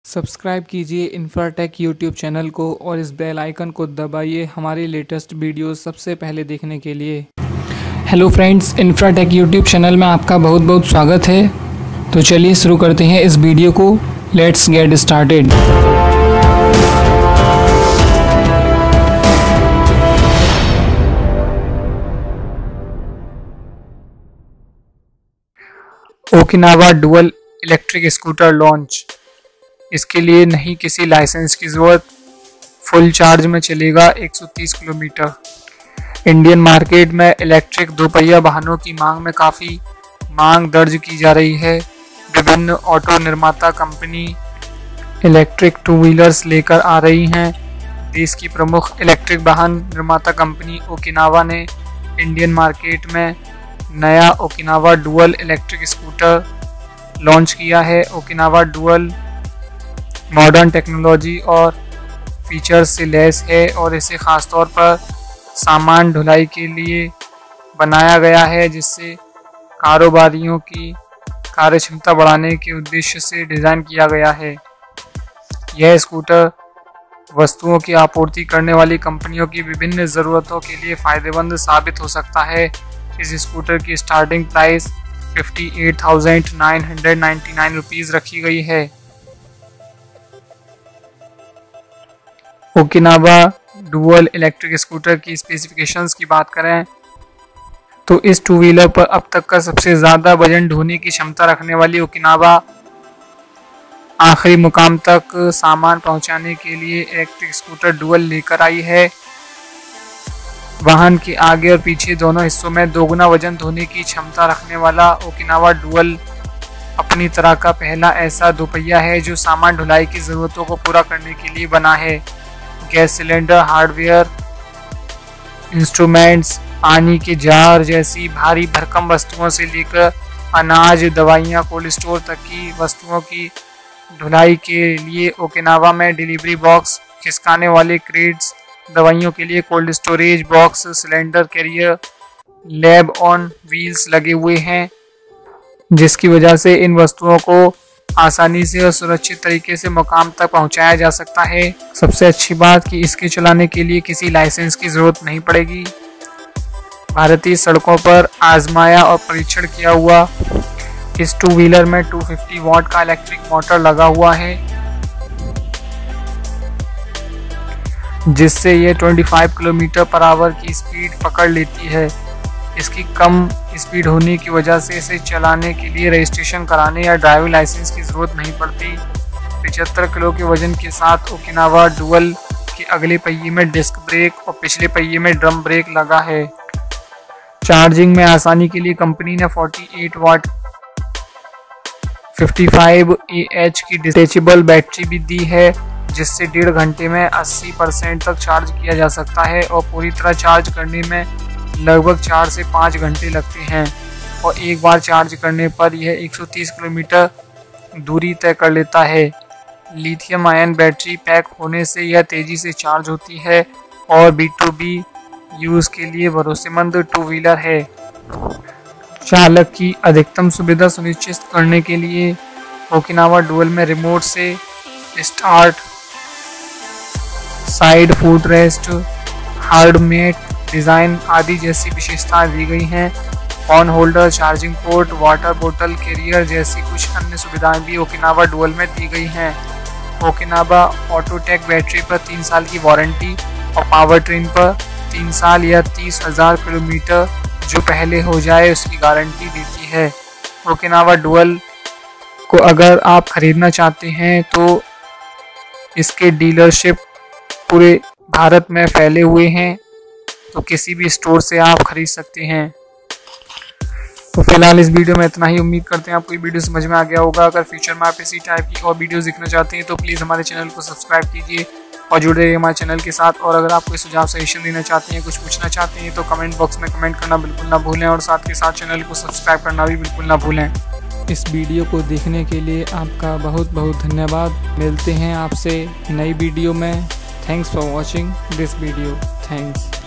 Subscribe कीजिए Infratech YouTube channel को और इस बेल आइकन को दबाइए हमारे लेटेस्ट वीडियोस सबसे पहले देखने के लिए। Hello friends, Infratech YouTube channel में आपका बहुत बहुत स्वागत है। तो चलिए शुरू करते हैं इस वीडियो को। Let's get started. Okinawa dual electric scooter launch. इसके लिए नहीं किसी लाइसेंस की ज़रूरत, फुल चार्ज में चलेगा 130 किलोमीटर। इंडियन मार्केट में इलेक्ट्रिक दोपहिया वाहनों की मांग में काफ़ी मांग दर्ज की जा रही है। विभिन्न ऑटो निर्माता कंपनी इलेक्ट्रिक टू व्हीलर्स लेकर आ रही हैं। देश की प्रमुख इलेक्ट्रिक वाहन निर्माता कंपनी ओकिनावा ने इंडियन मार्केट में नया Okinawa dual electric scooter launch किया है। ओकिनावा डुअल मॉडर्न टेक्नोलॉजी और फीचर्स से लैस है और इसे ख़ासतौर पर सामान ढुलाई के लिए बनाया गया है, जिससे कारोबारियों की कार्यक्षमता बढ़ाने के उद्देश्य से डिज़ाइन किया गया है। यह स्कूटर वस्तुओं की आपूर्ति करने वाली कंपनियों की विभिन्न ज़रूरतों के लिए फ़ायदेमंद साबित हो सकता है। इस स्कूटर की स्टार्टिंग प्राइस 58,999 रुपीज़ रखी गई है। ओकिनावा डुअल इलेक्ट्रिक स्कूटर की स्पेसिफिकेशंस की बात करें तो इस टू व्हीलर पर अब तक का सबसे ज़्यादा वजन ढोने की क्षमता रखने वाली ओकिनावा आखिरी मुकाम तक सामान पहुंचाने के लिए इलेक्ट्रिक स्कूटर डुअल लेकर आई है। वाहन के आगे और पीछे दोनों हिस्सों में दोगुना वजन ढोने की क्षमता रखने वाला ओकिनावा डुअल अपनी तरह का पहला ऐसा दोपहिया है जो सामान ढुलाई की ज़रूरतों को पूरा करने के लिए बना है। गैस सिलेंडर, हार्डवेयर, इंस्ट्रूमेंट्स, पानी के जार जैसी भारी भरकम वस्तुओं से लेकर अनाज, दवाइयाँ, कोल्ड स्टोर तक की वस्तुओं की ढुलाई के लिए ओकिनावा में डिलीवरी बॉक्स, खिसकाने वाले क्रेट्स, दवाइयों के लिए cold storage box, cylinder carrier, lab on wheels लगे हुए हैं, जिसकी वजह से इन वस्तुओं को आसानी से और सुरक्षित तरीके से मुकाम तक पहुंचाया जा सकता है। सबसे अच्छी बात कि इसके चलाने के लिए किसी लाइसेंस की ज़रूरत नहीं पड़ेगी। भारतीय सड़कों पर आजमाया और परीक्षण किया हुआ इस टू व्हीलर में 250 वाट का इलेक्ट्रिक मोटर लगा हुआ है, जिससे ये 25 किलोमीटर पर आवर की स्पीड पकड़ लेती है। इसकी कम स्पीड होने की वजह से इसे चलाने के लिए रजिस्ट्रेशन कराने या ड्राइविंग लाइसेंस की ज़रूरत नहीं पड़ती। 75 किलो के वजन के साथ ओकिनावा डुअल के अगले पहिए में डिस्क ब्रेक और पिछले पहिए में ड्रम ब्रेक लगा है। चार्जिंग में आसानी के लिए कंपनी ने 48 वाट 55 Ah की डिटेचेबल बैटरी भी दी है, जिससे 1.5 घंटे में 80% तक चार्ज किया जा सकता है और पूरी तरह चार्ज करने में लगभग 4 से 5 घंटे लगते हैं और एक बार चार्ज करने पर यह 130 किलोमीटर दूरी तय कर लेता है। लिथियम आयन बैटरी पैक होने से यह तेज़ी से चार्ज होती है और B2B यूज़ के लिए भरोसेमंद टू व्हीलर है। चालक की अधिकतम सुविधा सुनिश्चित करने के लिए ओकिनावा डुअल में रिमोट से start, side foot rest, hard mat design आदि जैसी विशेषताएं दी गई हैं। Phone holder, charging port, water बोतल कैरियर जैसी कुछ अन्य सुविधाएं भी ओकिनावा डुअल में दी गई हैं। ओकिनावा ऑटोटेक बैटरी पर 3 साल की वारंटी और पावर ट्रेन पर 3 साल या 30,000 किलोमीटर जो पहले हो जाए उसकी गारंटी देती है। ओकिनावा डुअल को अगर आप ख़रीदना चाहते हैं तो इसके डीलरशिप पूरे भारत में फैले हुए हैं, तो किसी भी स्टोर से आप खरीद सकते हैं। तो फिलहाल इस वीडियो में इतना ही। उम्मीद करते हैं आपको ये वीडियो समझ में आ गया होगा। अगर फ्यूचर में आप इसी टाइप की और वीडियोस देखना चाहते हैं तो प्लीज़ हमारे चैनल को सब्सक्राइब कीजिए और जुड़े रहिए हमारे चैनल के साथ। और अगर आप कोई सुझाव सजेशन देना चाहते हैं, कुछ पूछना चाहते हैं तो कमेंट बॉक्स में कमेंट करना बिल्कुल ना भूलें और साथ के साथ चैनल को सब्सक्राइब करना भी बिल्कुल ना भूलें। इस वीडियो को देखने के लिए आपका बहुत बहुत धन्यवाद। मिलते हैं आपसे नई वीडियो में। Thanks for watching this video. Thanks.